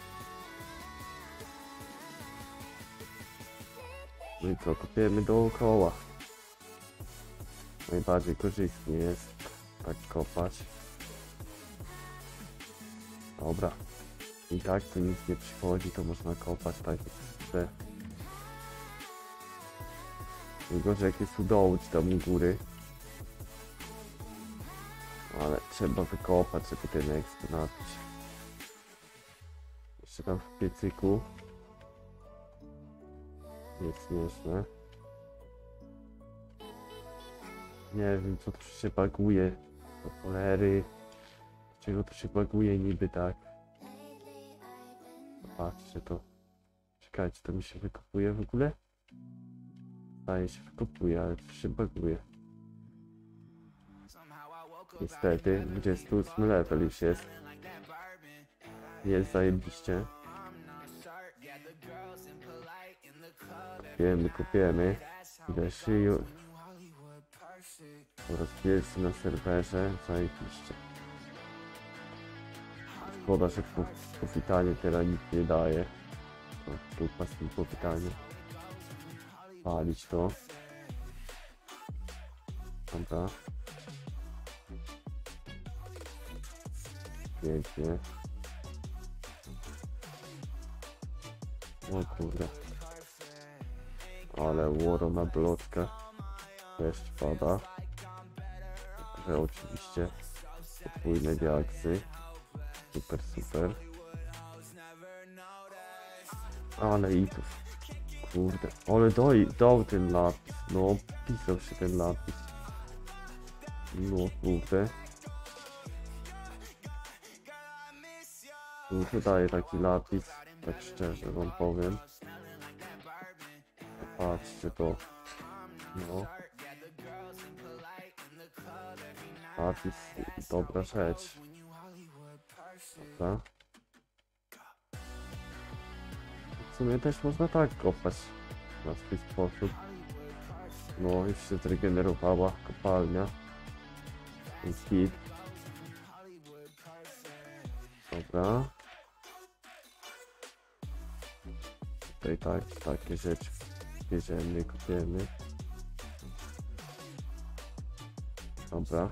Speaker 1: No i co, kopiemy dookoła. Najbardziej korzystnie jest tak kopać. Dobra. I tak tu nic nie przychodzi, to można kopać tak jak chce. Tylko, że jak jest u dołu, czy tam u góry. Ale trzeba wykopać, żeby ten ekspert napić. Jeszcze tam w piecyku. Jest śmieszne. Nie wiem, co tu się baguje. Do cholery. Czego to się baguje niby tak? Zobaczcie to. Czekajcie, to mi się wykopuje w ogóle? Zdaje się wykopuje, ale to się baguje. Niestety, 28 level już jest. Jest zajebiście. Kopiemy. Ile szyju. Po raz pierwszy na serwerze. Zajebiście. Szkoda, że powitanie teraz nikt nie daje. To dupa z tym powitaniem. Palić to. Dobra. Pięknie. O kurde. Ale łoro na bloczkę. Deszcz pada. Że oczywiście podwójne diaksy. Super. Ale itów. Kurde. Ale dał ten lapis. No, pisał się ten lapis. No kurde. Tu daje taki lapis. Tak szczerze wam powiem. Patrzcie to. No. Lapis, dobra rzecz. Dobra. W sumie też można tak kopać na swój sposób. No, już się zregenerowała kopalnia. Jest hit. Dobra. Tutaj takie rzeczy bierzemy, kopiemy. Dobra.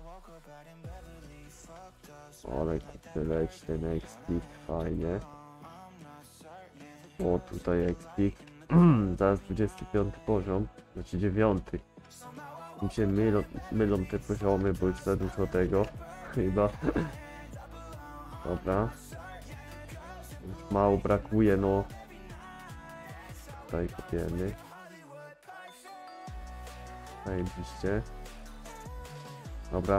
Speaker 1: Ale kurde leci ten expik, fajnie. O, tutaj expik. Zaraz 25 poziom, znaczy 9. Mi się mylą te poziomy, bo już za dużo tego chyba. Dobra. Już mało brakuje, no. Tutaj kopiemy. Zajebiście. Dobra.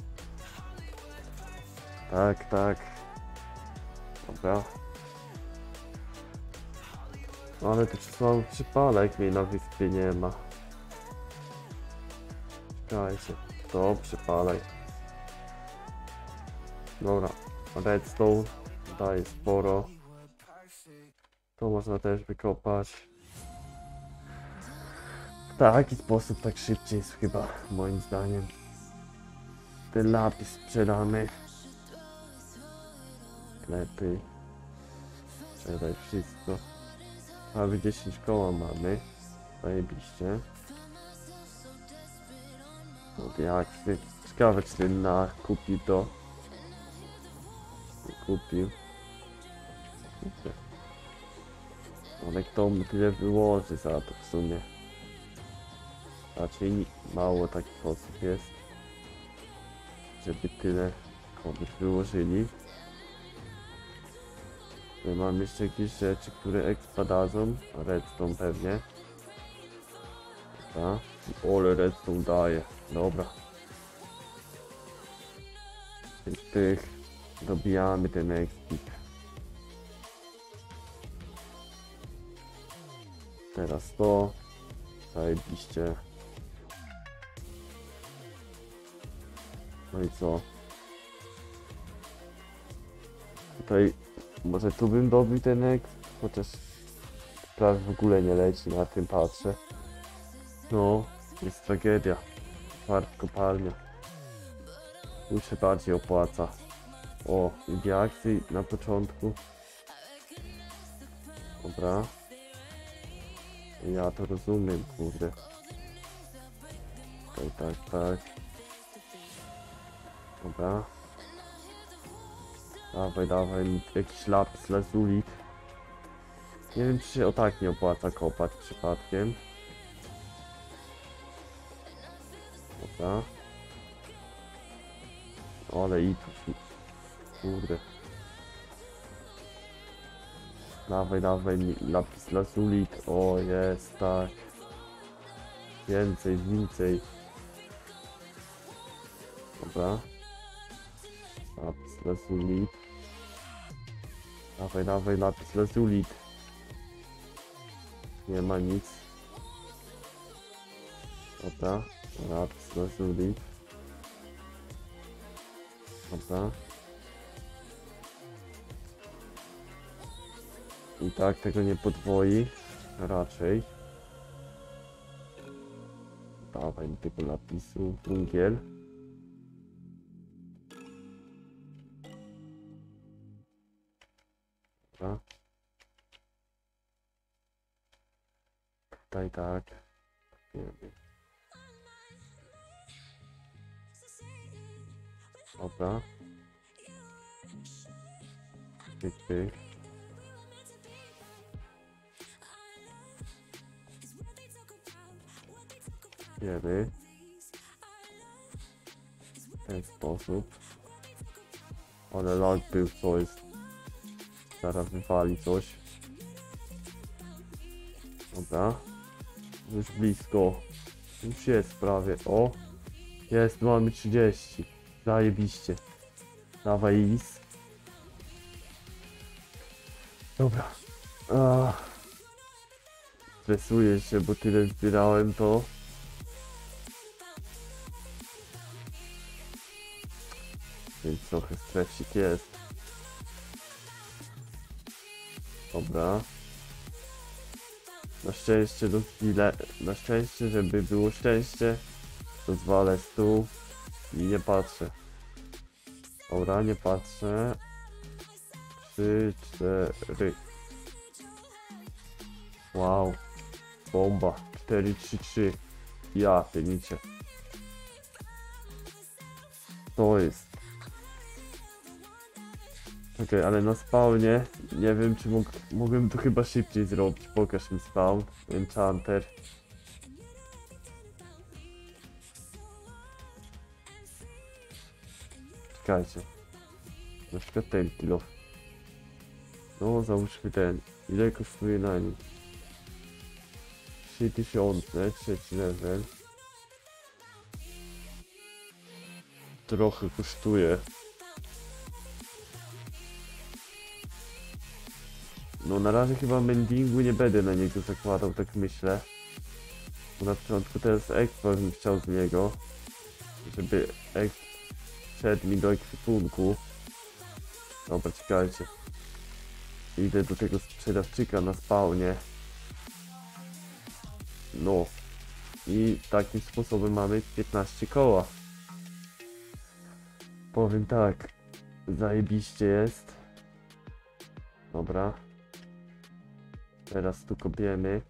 Speaker 1: Tak. Dobra. No ale tu mam przypalek, mnie na wyspie nie ma. Czekajcie. To przypalek. Dobra. Redstone daje sporo. To można też wykopać. W taki sposób tak szybciej jest chyba, moim zdaniem. Ten lapis sprzedamy. Sklepy. Sprzedaj wszystko. Prawie 10 koła mamy. Zajebiście. No jak ciekawe czy ten kupił to. Nie kupił. Ale kto mu tyle wyłoży za to w sumie? Raczej mało takich osób jest, żeby tyle komuś wyłożyli. Mam jeszcze jakieś rzeczy, które expa dadzą. Redstone pewnie. Dobra. Ole redstone daje. Dobra. Tych dobijamy ten expik. Teraz to. Zajebiście. No i co? Tutaj może tu bym dobił ten exp, chociaż prawie w ogóle nie leci, na tym patrzę. No, jest tragedia. Warp kopalnia. Tu się bardziej opłaca. O, i diaksy na początku. Dobra. Ja to rozumiem, kurde. Tak. Dobra. Dawaj, jakiś lapis lazulik. Nie wiem, czy się o tak nie opłaca kopać przypadkiem. Dobra. Ale i tu, kurde. Dawaj mi lapis lazulik. O, jest, tak. Więcej. Dobra. Lapis lazulik. Dawaj, lapis lazulik. Nie ma nic. Dobra. Lapis lazulik. Dobra. I tak tego nie podwoi. Raczej. Dawaj mi tego lapisu. Węgiel. Dobra. Tutaj tak. Nie wiem. Dobra. Pyk. Wiemy. W ten sposób. Ale lag był, co jest. Zaraz wywali coś. Dobra. Już blisko. Już jest prawie. O! Jest, mamy 30. Zajebiście. Dawaj is. Dobra. Stresuję się, bo tyle zbierałem to. Więc trochę stresik jest. Dobra. Na szczęście do chwilę. Na szczęście, żeby było szczęście, to zwalę stół i nie patrzę. Dobra, nie patrzę. 3, 4. Wow. Bomba. 4, 3, 3. Ja, pienicie. To jest. Okej, ale na spawnie nie wiem, czy mógłbym to chyba szybciej zrobić. Pokaż mi spawn. Enchanter. Czekajcie. Na przykład ten kilo. No, załóżmy ten. Ile kosztuje na nim? 3000, trzeci level. Trochę kosztuje. No na razie chyba mendingu nie będę na niego zakładał, tak myślę. Bo na początku teraz expa bym chciał z niego. Żeby exp wszedł mi do ekwipunku. Dobra, czekajcie. Idę do tego sprzedawczyka na spawnie. No. I takim sposobem mamy 15 koła. Powiem tak. Zajebiście jest. Dobra. Teraz tu kopiemy.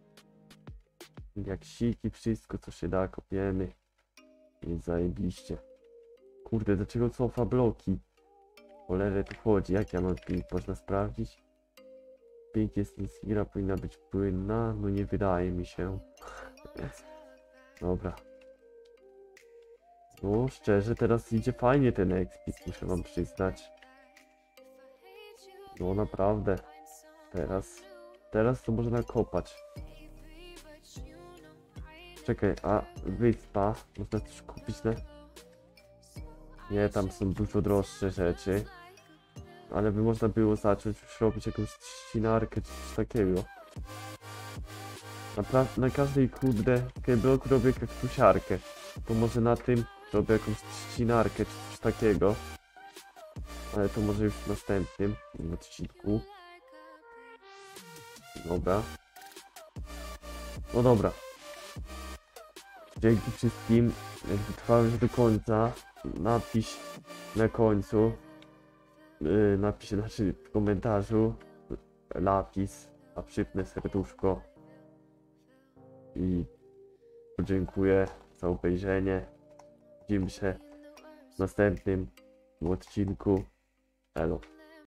Speaker 1: Jak siki, wszystko co się da kopiemy. Jest zajebiście. Kurde, dlaczego cofa bloki? Cholerę tu chodzi, jak ja mam ping? Można sprawdzić? Pink jest Insira, powinna być płynna, no nie wydaje mi się. Dobra. No szczerze, teraz idzie fajnie ten ekspis, muszę wam przyznać. No naprawdę. Teraz to można kopać. Czekaj, a wyspa, można coś kupić, ne? Nie, tam są dużo droższe rzeczy. Ale by można było zacząć już robić jakąś ścinarkę czy coś takiego. Na każdej kurde bloku robię kaktusiarkę. To może na tym robię jakąś ścinarkę czy coś takiego. Ale to może już w następnym odcinku. Dobra. No dobra. Dzięki wszystkim. Jak wytrwałeś do końca, napisz na końcu. Napisz w komentarzu lapis, a przypnę serduszko. I podziękuję za obejrzenie. Widzimy się w następnym odcinku. Elo.